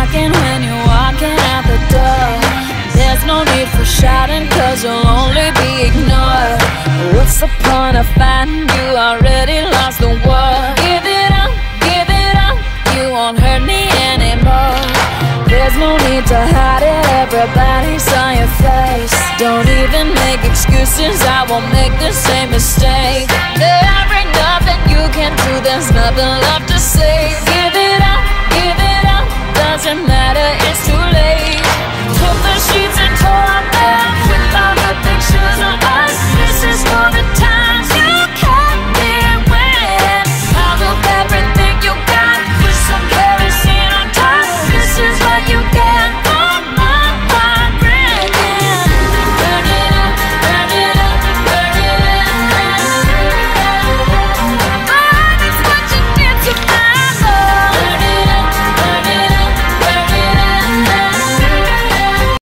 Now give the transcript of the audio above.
talking when you're walking out the door. There's no need for shouting, cause you'll only be ignored. What's the point of fighting? You already lost the war. Give it up, you won't hurt me anymore. There's no need to hide it, everybody saw your face. Don't even make excuses, I won't make the same mistake. There ain't nothing you can do, there's nothing left to say.